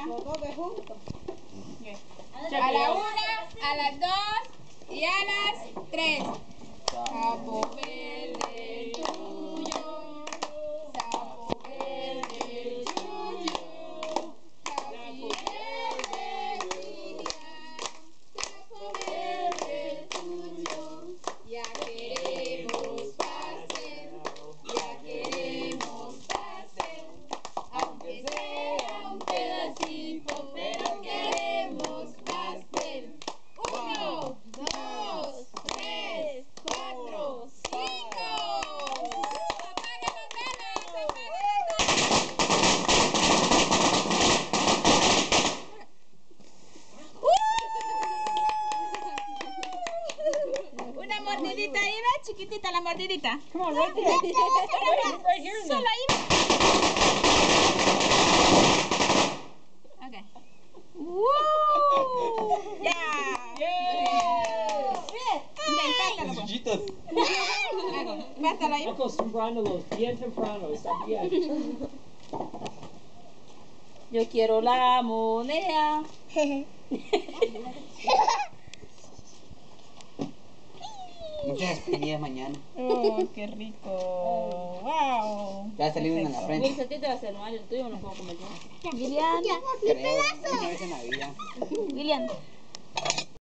Los dos de juntos. A la 1, a las 2 y a las 3. Sapo verde tuyo, sapo verde tuyo, sapo verde Miriam, sapo verde tuyo. Ya queremos pastel, ya queremos pastel, aunque sea un pedacito, pero queremos pastel. 1, 2, 3, 4, 5. ¡Apaga las velas! ¡Apaga las velas! Una mordidita ahí, ¿ves? Chiquitita la mordidita. Come on, right there. Right here and Solo then. ahí. Okay. ¡Woo! ¡Ya! Pátalo, Chichitos. pátalo ahí. Uncle Temprano, bien temprano, está bien. Yo quiero la moneda. Muchas comidas mañana. ¡Oh, qué rico! ¡Wow! Ya salió una en la frente. Wilson, ¿a ti te va a hacer mal? El tuyo no puedo comer yo. William, Creo, una vez en la vida. William,